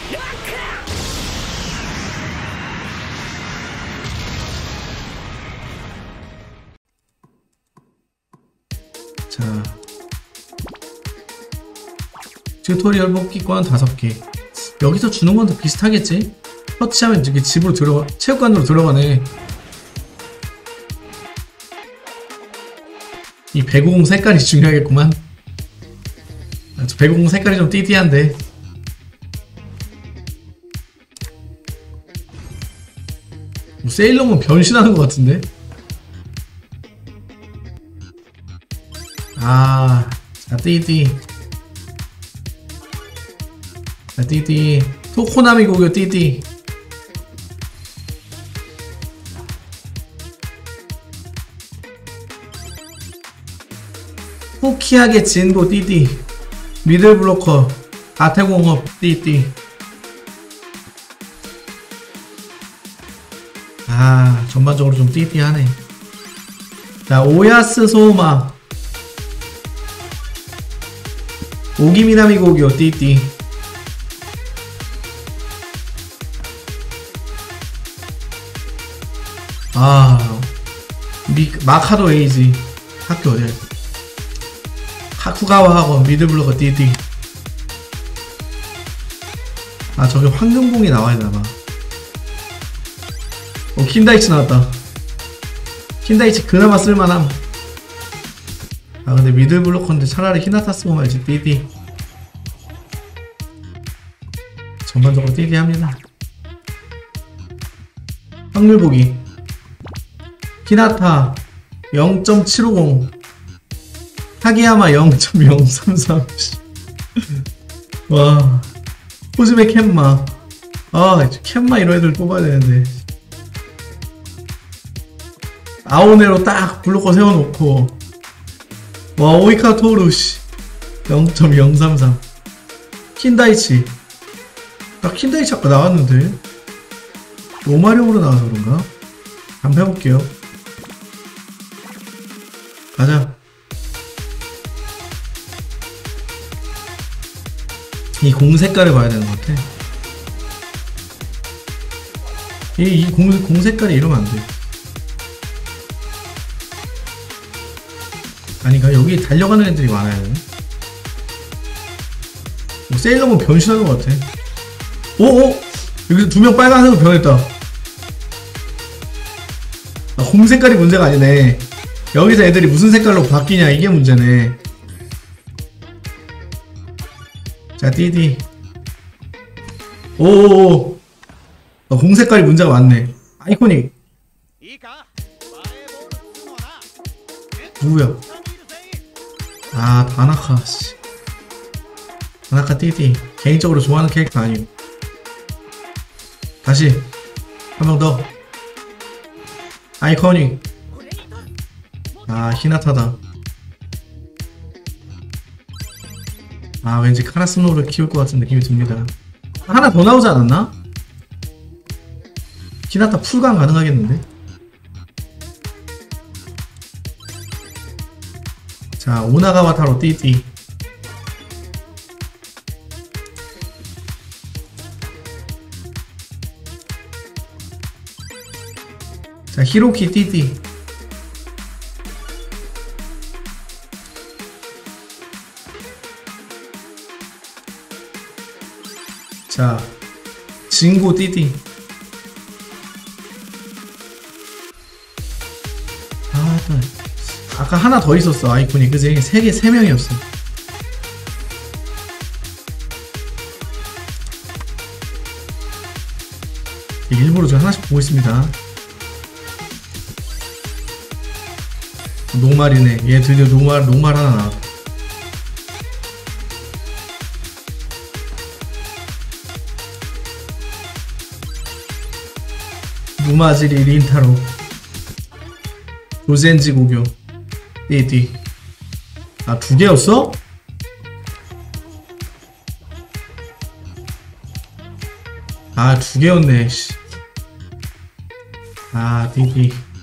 자, 튜토리얼 뽑기권 5개. 여기서 주는 건 더 비슷하겠지? 터치하면 이렇게 집으로 들어가, 체육관으로 들어가네. 이 배구공 색깔이 중요하겠구만. 저 배구공 색깔이 좀 띠띠한데. 뭐 세일러문 변신하는 것 같은데? 아, 자, 띠띠. 자, 띠띠. 토코나미 고교 띠띠. 호키하게 진고 띠띠. 미들블로커 아태공업 띠띠. 아, 전반적으로 좀 띠띠하네. 자, 오야스 소마 오기미나미 고교 띠띠. 아, 마카도 에이지 학교 어디야? 하쿠가와 학원 미드블로커 띠띠. 아, 저기 황금공이 나와야 되나봐. 킨다이치 나왔다. 킨다이치 그나마 쓸만함. 아, 근데 미들블로커인데 차라리 히나타 쓰고 말지. 띠띠. 전반적으로 띠띠 합니다. 확률 보기. 히나타 0.750, 하기야마 0.033. 와, 호즈메 캔마. 아, 캔마 이런 애들 뽑아야 되는데. 아오네로 딱 블로커 세워놓고. 와, 오이카 토루시 0.033. 킨다이치. 나 킨다이치 아까 나왔는데 로마룡으로 나와서 그런가? 한번 해볼게요. 가자. 이 공 색깔을 봐야 되는 것 같아. 이 공 색깔이 이러면 안 돼. 아니, 그러니까 여기 달려가는 애들이 많아야 돼. 뭐 세일러문 변신하는 것 같아. 오오! 여기서 2명 빨간색으로 변했다. 아, 공 색깔이 문제가 아니네. 여기서 애들이 무슨 색깔로 바뀌냐, 이게 문제네. 자, 띠디. 오오오. 공 색깔이 문제가 많네. 아이코닉. 누구야? 아, 다나카. 씨. 다나카 띠디. 개인적으로 좋아하는 캐릭터 아니고. 다시 한 명 더. 아이코닉. 아, 히나타다. 아, 왠지 카라스노를 키울 것 같은 느낌이 듭니다. 하나 더 나오지 않았나? 히나타 풀강 가능하겠는데? 자, 오나가와 타로 띠띠. 자, 히로키 띠띠. 자, 진고 띠띠. 아, 아까 하나 더 있었어, 아이콘이. 그지? 3명이었어. 일부러 저 하나씩 보고 있습니다. 노말이네. 얘 드디어 노말 하나 나왔다. 누마지리 린타로. 조젠지 고교 띠띠. 아, 2개였어? 아, 2개였네. 씨. 아, 띠띠.